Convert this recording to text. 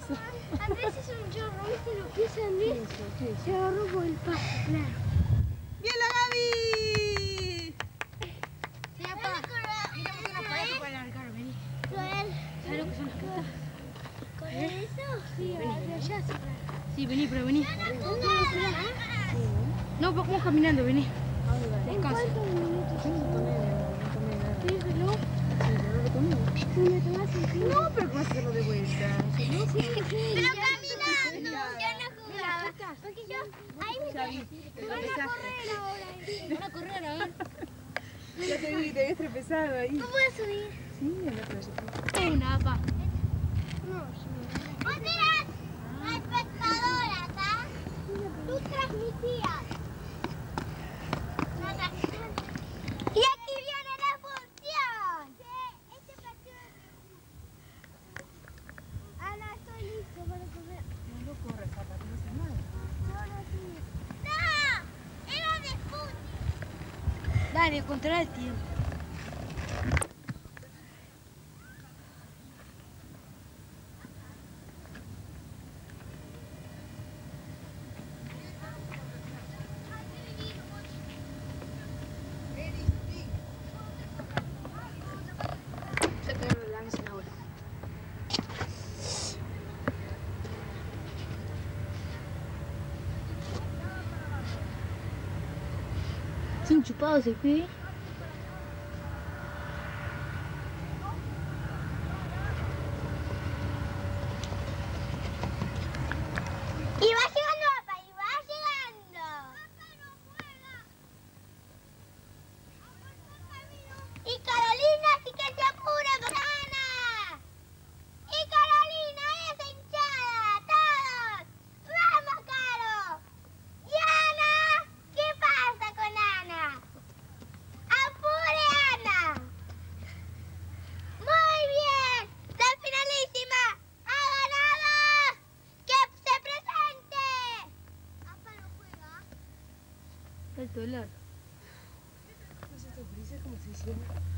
eso? Andrés es un chorro, ¿viste lo que es Andrés? Se agarró por el pasto, claro. ¡Bien la Gaby! Sí, papá. Miramos un aparato para largar, vení. ¿Sabes lo que son las putas? ¿Con eso? Sí, allá se larga. Sí, vení, pero vení. No, vamos caminando, vení. Descansa. ¿Cuántos minutos? Sí, no tomé nada. Sí, reloj. Sí, pero no lo tomé. ¿Me tomás el tiempo? No, pero ¿cómo hacerlo de vuelta? Pero caminando, yo no jugaba. Porque yo, ahí me van a correr ahora. Van a correr ahora. Ya te vi, te habías tropezado ahí. ¿No puedo subir? Sí, en la playa. Una, papá. No, vos eras la espectadora, ¿tá? Tú transmitías. Y aquí viene la función. Este partido de... Ana, estoy listo para correr. No corres, papá, no haces nada. Ahora sí. ¡No! Era de fútbol. Dale, controla el tiempo. Sin chupado se fue. Y va llegando, papá, y va llegando. Papá no juega. Y Carolina sí que se apura con Ana. Y Carolina es hinchada, todos. ¡Vamos, Caro! Y Ana, ¿qué pasa con Ana? ¡Apure, Ana! Muy bien, la finalísima ha ganado. ¡Que se presente! ¿Papá no juega? El dólar. No sé, ¿cómo se hicieron?